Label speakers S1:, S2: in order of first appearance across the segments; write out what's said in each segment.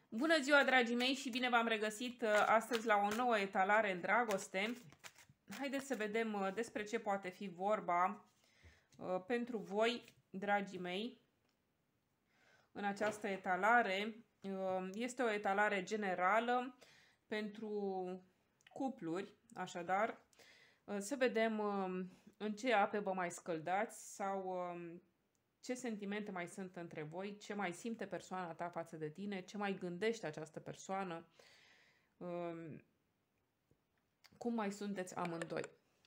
S1: Bună ziua, dragii mei, și bine v-am regăsit astăzi la o nouă etalare în dragoste. Haideți să vedem despre ce poate fi vorba pentru voi, dragii mei, în această etalare. Este o etalare generală pentru cupluri, așadar, să vedem în ce ape vă mai scăldați sau ce sentimente mai sunt între voi, ce mai simte persoana ta față de tine, ce mai gândește această persoană, cum mai sunteți amândoi.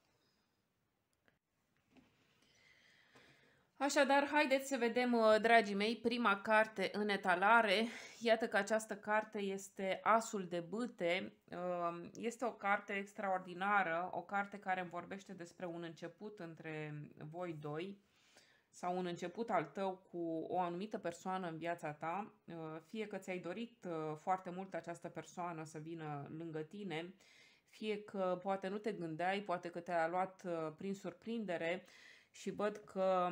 S1: Așadar, haideți să vedem, dragii mei, prima carte în etalare. Iată că această carte este Asul de bâte. Este o carte extraordinară, o carte care vorbește despre un început între voi doi sau un început al tău cu o anumită persoană în viața ta, fie că ți-ai dorit foarte mult această persoană să vină lângă tine, fie că poate nu te gândeai, poate că te-a luat prin surprindere și văd că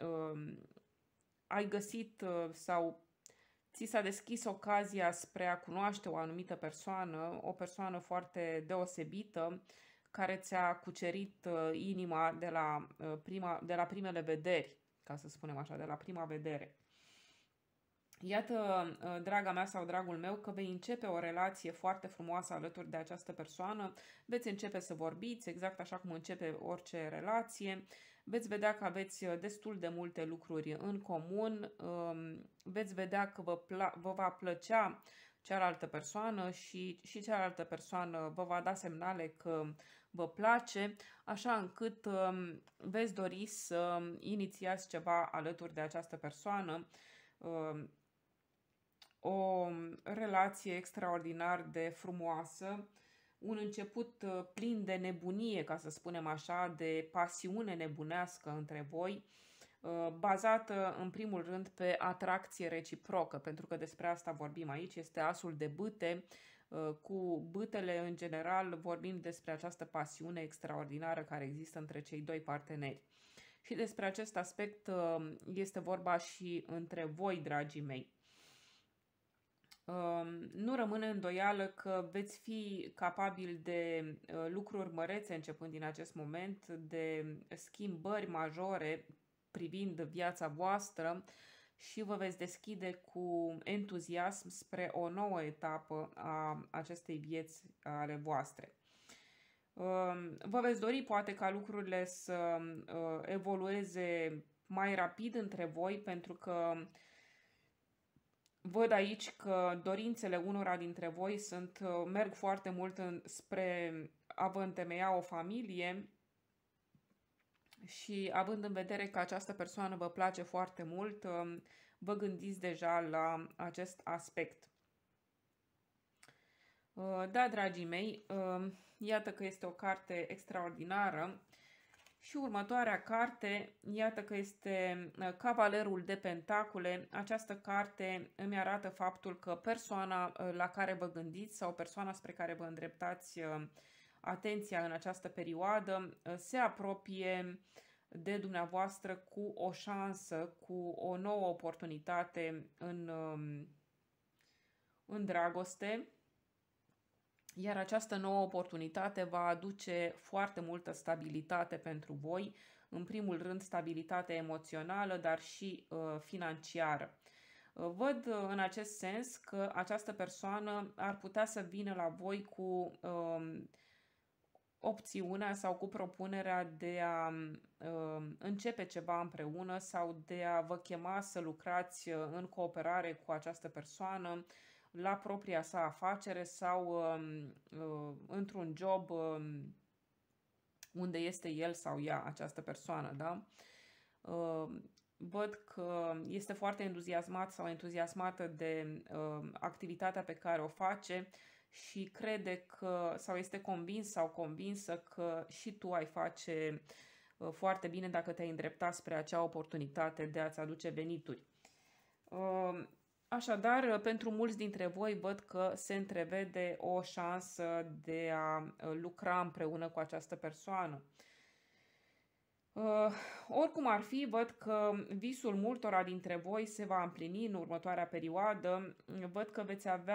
S1: ai găsit sau ți s-a deschis ocazia spre a cunoaște o anumită persoană, o persoană foarte deosebită, care ți-a cucerit inima de la primele vederi, ca să spunem așa, de la prima vedere. Iată, draga mea sau dragul meu, că vei începe o relație foarte frumoasă alături de această persoană, veți începe să vorbiți, exact așa cum începe orice relație, veți vedea că aveți destul de multe lucruri în comun, veți vedea că vă va plăcea cealaltă persoană și cealaltă persoană vă va da semnale că vă place, așa încât veți dori să inițiați ceva alături de această persoană, o relație extraordinar de frumoasă, un început plin de nebunie, ca să spunem așa, de pasiune nebunească între voi, bazată în primul rând pe atracție reciprocă, pentru că despre asta vorbim aici, este Asul de bâte. Cu bâtele în general vorbim despre această pasiune extraordinară care există între cei doi parteneri. Și despre acest aspect este vorba și între voi, dragii mei. Nu rămâne îndoială că veți fi capabili de lucruri mărețe începând din acest moment, de schimbări majore privind viața voastră și vă veți deschide cu entuziasm spre o nouă etapă a acestei vieți ale voastre. Vă veți dori poate ca lucrurile să evolueze mai rapid între voi, pentru că văd aici că dorințele unora dintre voi merg foarte mult spre a vă întemeia o familie și având în vedere că această persoană vă place foarte mult, vă gândiți deja la acest aspect. Da, dragii mei, iată că este o carte extraordinară. Și următoarea carte, iată că este Cavalerul de Pentacule. Această carte îmi arată faptul că persoana la care vă gândiți sau persoana spre care vă îndreptați atenția în această perioadă se apropie de dumneavoastră cu o șansă, cu o nouă oportunitate în dragoste. Iar această nouă oportunitate va aduce foarte multă stabilitate pentru voi, în primul rând stabilitate emoțională, dar și financiară. Văd în acest sens că această persoană ar putea să vină la voi cu opțiunea sau cu propunerea de a începe ceva împreună sau de a vă chema să lucrați în cooperare cu această persoană la propria sa afacere sau într-un job unde este el sau ea, această persoană, da? Văd că este foarte entuziasmat sau entuziasmată de activitatea pe care o face și crede că, sau este convins sau convinsă că și tu ai face foarte bine dacă te-ai îndrepta spre acea oportunitate de a-ți aduce venituri. Așadar, pentru mulți dintre voi văd că se întrevede o șansă de a lucra împreună cu această persoană. Oricum ar fi, văd că visul multora dintre voi se va împlini în următoarea perioadă. Văd că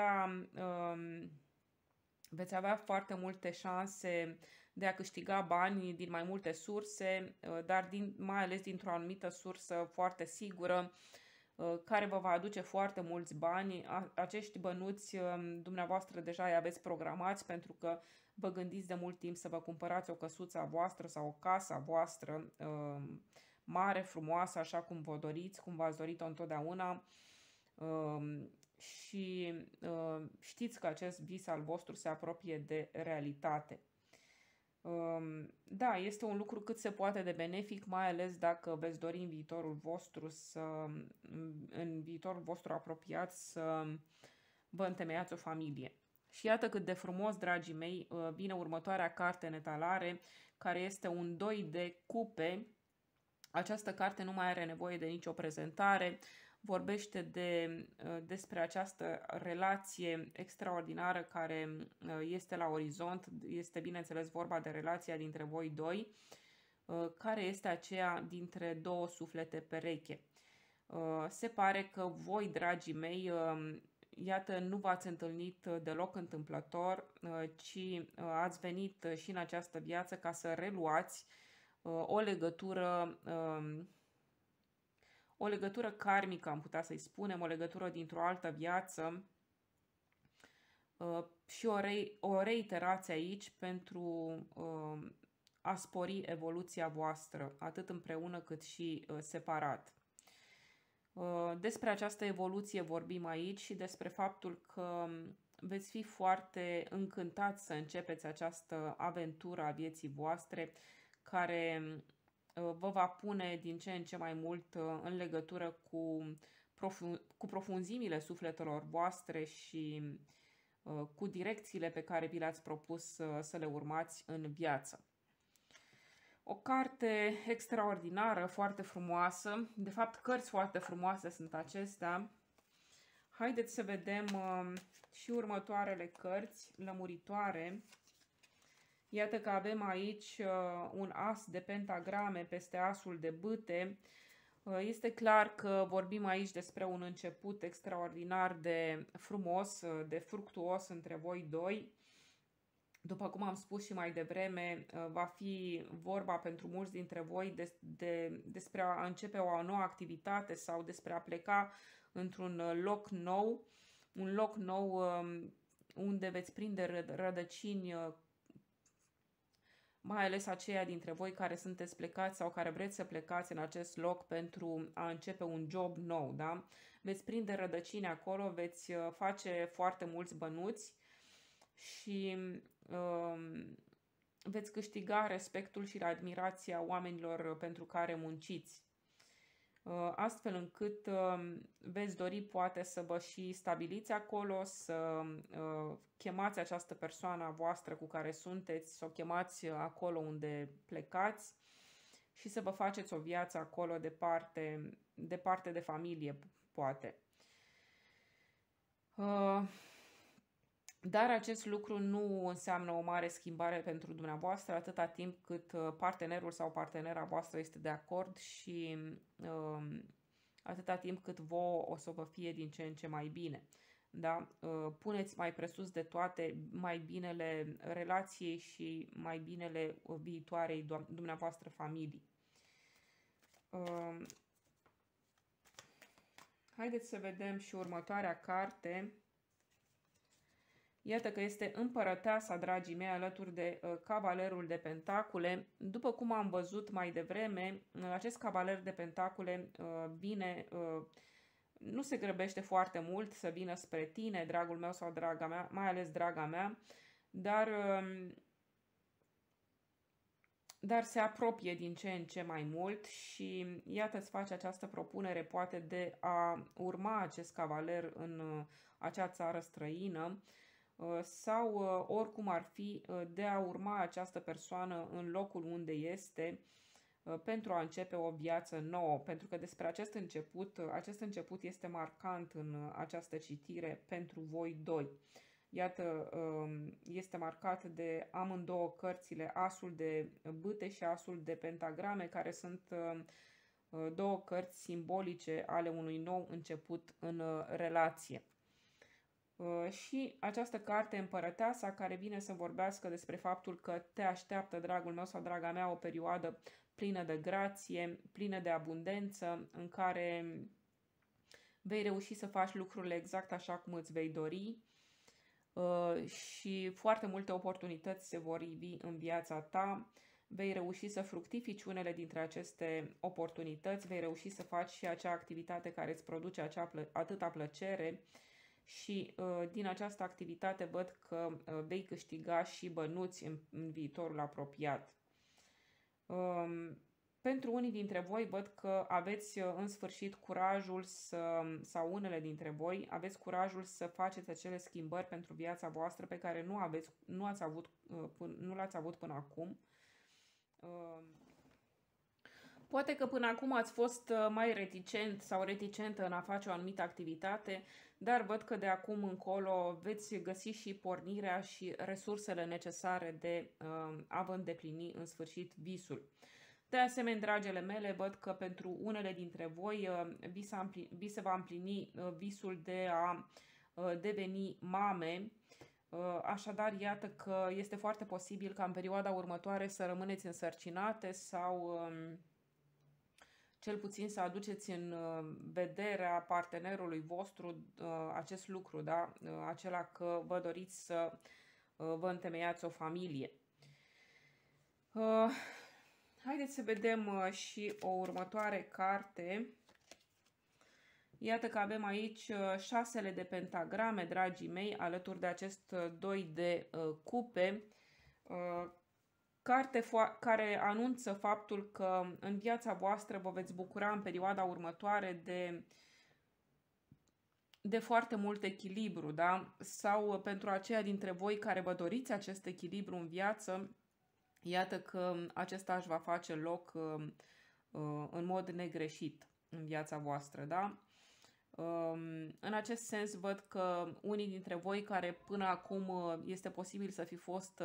S1: veți avea foarte multe șanse de a câștiga bani din mai multe surse, dar mai ales dintr-o anumită sursă foarte sigură, care vă va aduce foarte mulți bani. Acești bănuți dumneavoastră deja îi aveți programați pentru că vă gândiți de mult timp să vă cumpărați o căsuță a voastră sau o casă a voastră mare, frumoasă, așa cum vă doriți, cum v-ați dorit-o întotdeauna. Și știți că acest vis al vostru se apropie de realitate. Da, este un lucru cât se poate de benefic, mai ales dacă veți dori în viitorul vostru apropiat să vă întemeiați o familie. Și iată cât de frumos, dragii mei, vine următoarea carte în etalare, care este un 2 de cupe. Această carte nu mai are nevoie de nicio prezentare, vorbește despre această relație extraordinară care este la orizont. Este, bineînțeles, vorba de relația dintre voi doi, care este aceea dintre două suflete pereche. Se pare că voi, dragii mei, iată, nu v-ați întâlnit deloc întâmplător, ci ați venit și în această viață ca să reluați o legătură karmică, am putea să-i spunem, o legătură dintr-o altă viață și o reiterație aici pentru a spori evoluția voastră, atât împreună cât și separat. Despre această evoluție vorbim aici și despre faptul că veți fi foarte încântați să începeți această aventură a vieții voastre, care vă va pune din ce în ce mai mult în legătură cu profunzimile sufletelor voastre și cu direcțiile pe care vi le-ați propus să le urmați în viață. O carte extraordinară, foarte frumoasă. De fapt, cărți foarte frumoase sunt acestea. Haideți să vedem și următoarele cărți lămuritoare. Iată că avem aici un as de pentagrame peste asul de bâte. Este clar că vorbim aici despre un început extraordinar de frumos, de fructuos între voi doi. După cum am spus și mai devreme, va fi vorba pentru mulți dintre voi despre a începe o nouă activitate sau despre a pleca într-un loc nou, un loc nou unde veți prinde rădăcini, mai ales aceia dintre voi care sunteți plecați sau care vreți să plecați în acest loc pentru a începe un job nou, da? Veți prinde rădăcini acolo, veți face foarte mulți bănuți și veți câștiga respectul și admirația oamenilor pentru care munciți. Astfel încât veți dori poate să vă și stabiliți acolo, să chemați această persoană a voastră cu care sunteți, să o chemați acolo unde plecați și să vă faceți o viață acolo departe de familie, poate. Dar acest lucru nu înseamnă o mare schimbare pentru dumneavoastră atâta timp cât partenerul sau partenera voastră este de acord și atâta timp cât vouă o să vă fie din ce în ce mai bine. Da? Puneți mai presus de toate mai binele relației și mai binele viitoarei dumneavoastră familii. Haideți să vedem și următoarea carte. Iată că este împărăteasa, dragii mei, alături de cavalerul de pentacule. După cum am văzut mai devreme, acest cavaler de pentacule nu se grăbește foarte mult să vină spre tine, dragul meu sau draga mea, mai ales draga mea, dar se apropie din ce în ce mai mult și iată îți face această propunere poate de a urma acest cavaler în acea țară străină, sau oricum ar fi de a urma această persoană în locul unde este pentru a începe o viață nouă, pentru că despre acest început este marcant în această citire pentru voi doi. Iată, este marcat de amândouă cărțile, asul de bâte și asul de pentagrame, care sunt două cărți simbolice ale unui nou început în relație. Și această carte, Împărăteasa, care vine să vorbească despre faptul că te așteaptă, dragul meu sau draga mea, o perioadă plină de grație, plină de abundență, în care vei reuși să faci lucrurile exact așa cum îți vei dori și foarte multe oportunități se vor ivi în viața ta. Vei reuși să fructifici unele dintre aceste oportunități, vei reuși să faci și acea activitate care îți produce atâta plăcere și din această activitate văd că vei câștiga și bănuți în viitorul apropiat. Pentru unii dintre voi văd că aveți în sfârșit curajul sau unele dintre voi aveți curajul să faceți acele schimbări pentru viața voastră pe care nu l-ați avut până acum. Poate că până acum ați fost mai reticent sau reticentă în a face o anumită activitate, dar văd că de acum încolo veți găsi și pornirea și resursele necesare de a vă îndeplini în sfârșit visul. De asemenea, dragele mele, văd că pentru unele dintre voi vi se va împlini visul de a deveni mame. Așadar, iată că este foarte posibil ca în perioada următoare să rămâneți însărcinate sau cel puțin să aduceți în vederea partenerului vostru acest lucru, da? Acela că vă doriți să vă întemeiați o familie. Haideți să vedem și o următoare carte. Iată că avem aici șasele de pentagrame, dragii mei, alături de acest 2 de cupe. Carte care anunță faptul că în viața voastră vă veți bucura în perioada următoare de foarte mult echilibru, da? Sau pentru aceia dintre voi care vă doriți acest echilibru în viață, iată că acesta își va face loc în mod negreșit în viața voastră, da? În acest sens văd că unii dintre voi care până acum este posibil să fi fost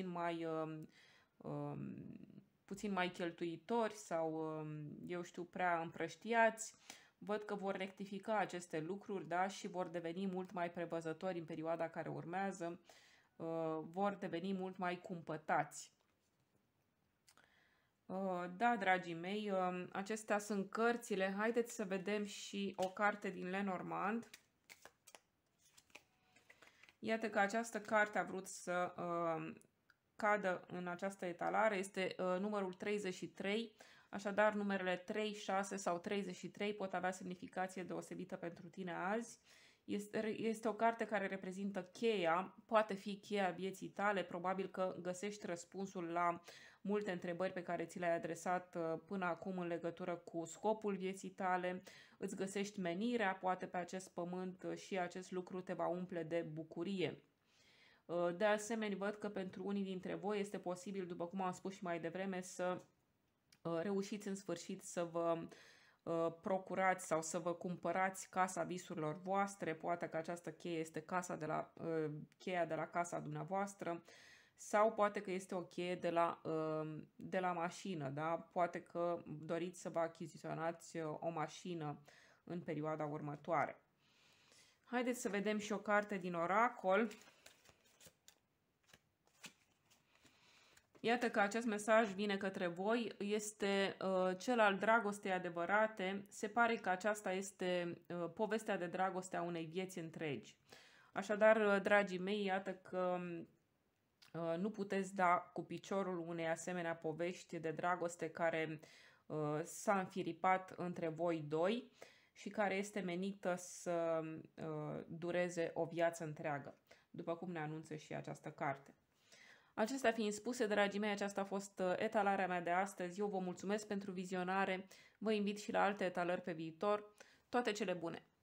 S1: puțin mai cheltuitori sau, eu știu, prea împrăștiați, văd că vor rectifica aceste lucruri, da? Și vor deveni mult mai prevăzători în perioada care urmează, vor deveni mult mai cumpătați. Da, dragii mei, acestea sunt cărțile. Haideți să vedem și o carte din Lenormand. Iată că această carte a vrut să cadă în această etalare. Este numărul 33, așadar numerele 3, 6 sau 33 pot avea semnificație deosebită pentru tine azi. Este o carte care reprezintă cheia, poate fi cheia vieții tale, probabil că găsești răspunsul la multe întrebări pe care ți le-ai adresat până acum în legătură cu scopul vieții tale, îți găsești menirea poate pe acest pământ și acest lucru te va umple de bucurie. De asemenea, văd că pentru unii dintre voi este posibil, după cum am spus și mai devreme, să reușiți în sfârșit să vă procurați sau să vă cumpărați casa visurilor voastre. Poate că această cheie este cheia de la casa dumneavoastră sau poate că este o cheie de la mașină, da? Poate că doriți să vă achiziționați o mașină în perioada următoare. Haideți să vedem și o carte din oracol. Iată că acest mesaj vine către voi, este cel al dragostei adevărate. Se pare că aceasta este povestea de dragoste a unei vieți întregi. Așadar, dragii mei, iată că nu puteți da cu piciorul unei asemenea povești de dragoste care s-a înfiripat între voi doi și care este menită să dureze o viață întreagă, după cum ne anunță și această carte. Acestea fiind spuse, dragii mei, aceasta a fost etalarea mea de astăzi. Eu vă mulțumesc pentru vizionare, vă invit și la alte etalări pe viitor. Toate cele bune!